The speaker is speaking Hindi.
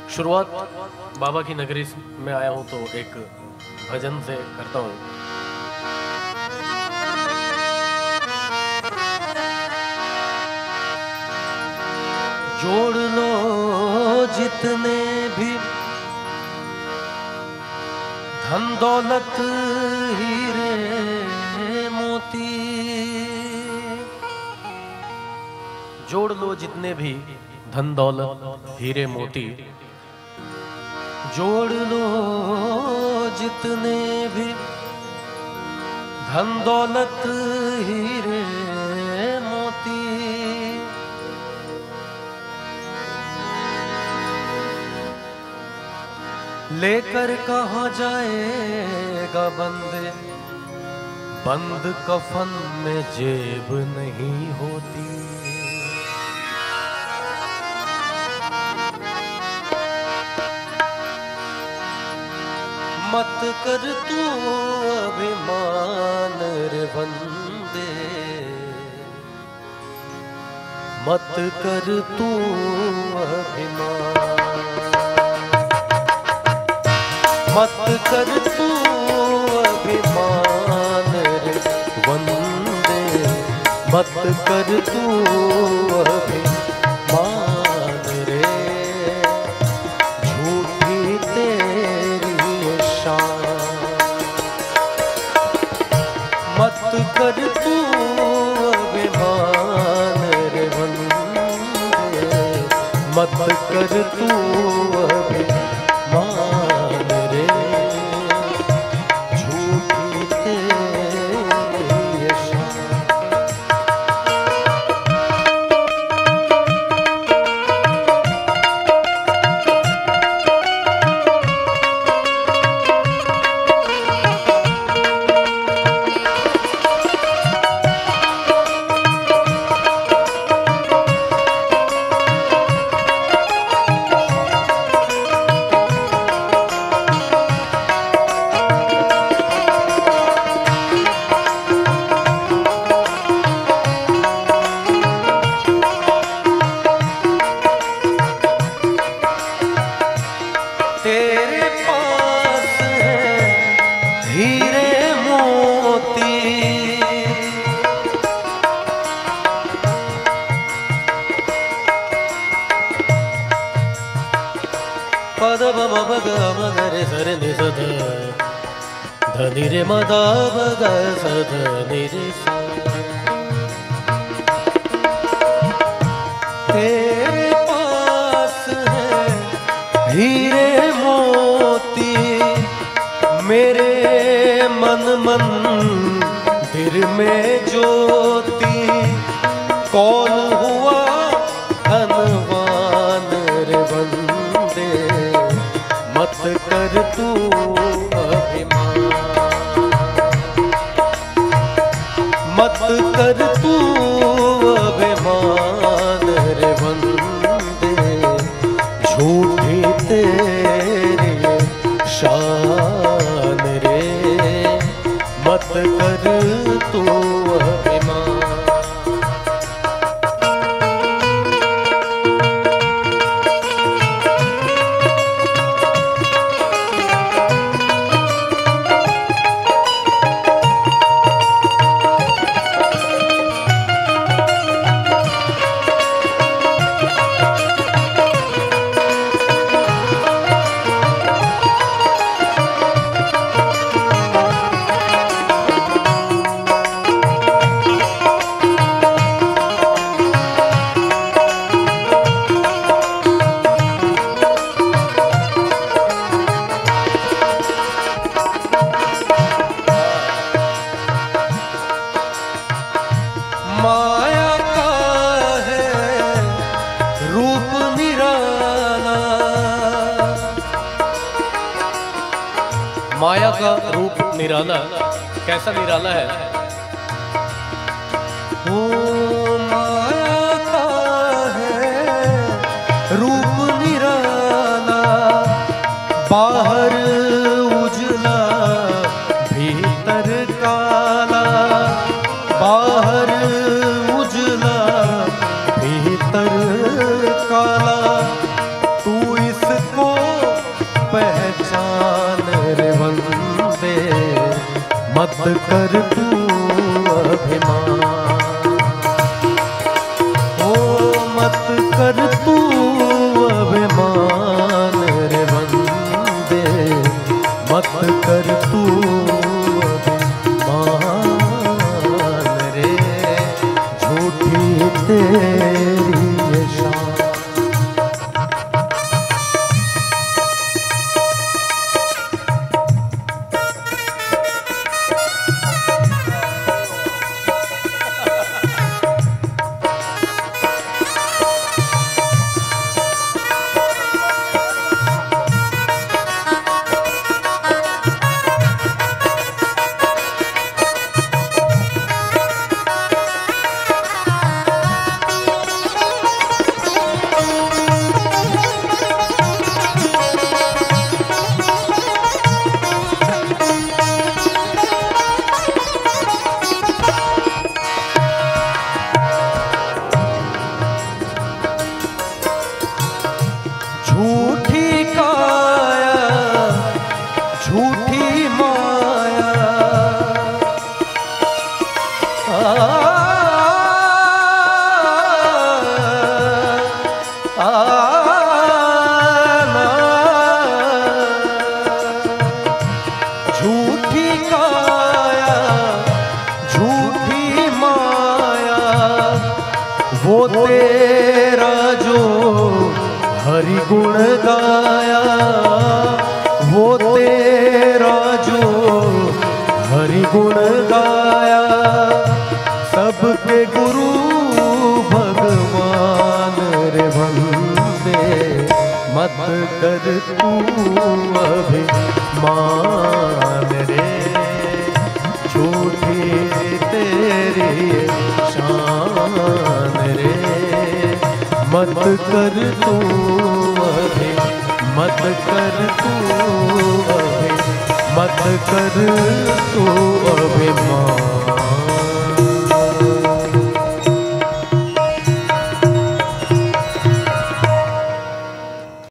शुरुआत बाबा की नगरी में आया हूँ तो एक भजन से करता हूँ। जोड़ लो जितने भी धन दौलत हीरे मोती, जोड़ लो जितने भी धन दौलत हीरे मोती, जोड़ लो जितने भी धन दौलत हीरे मोती, लेकर कहाँ जाएगा बंदे, बंद कफन में जेब नहीं होती। मत कर तू अभिमान रे बंदे, मत कर तू अभिमान, मत कर तू अभिमान रे बंदे, मत कर तू अभिमान रे, झूठी तेरी शान। मत कर तू अभिमान रे बंदे, मत कर तू अभिमान रे, झूठी तेरी शान। तेरे पास है हीरे मोती, पद बम बग मगरे सर नि सद धनि रे मद बग सद नि रे सा। तेरे पास है हीरे मोती, मेरे मन मंदिर में ज्योति, कौन हुआ धनवान रे बंदे, मत कर तू अभिमान, मत कर तू अभिमान रे बंदे, झूठी तेरी शान रे, मत कर तू अभिमान। माया का है रूप निराला, माया का रूप निराला, कैसा निराला है? ओ माया का है रूप निराला, बाहर उजला भीतर काला, बाहर उजला भीतर काला, तू इसको मत कर तू अभिमान, ओ मत कर तू अभिमान रे बंदे, मत कर तू अभिमान रे, झूठी तेरी ये शान। झूठी काया झूठी माया, झूठी काया झूठी माया, वो तेरा जो हरि गुण गाया, वो तेरा जो हरि गुण गाया, सबके गुरु भगवान रे बंदे, मत कर तू अभिमान रे, झूठी तेरी शान रे, मत कर तू मत कर तू मत कर तू अभिमान।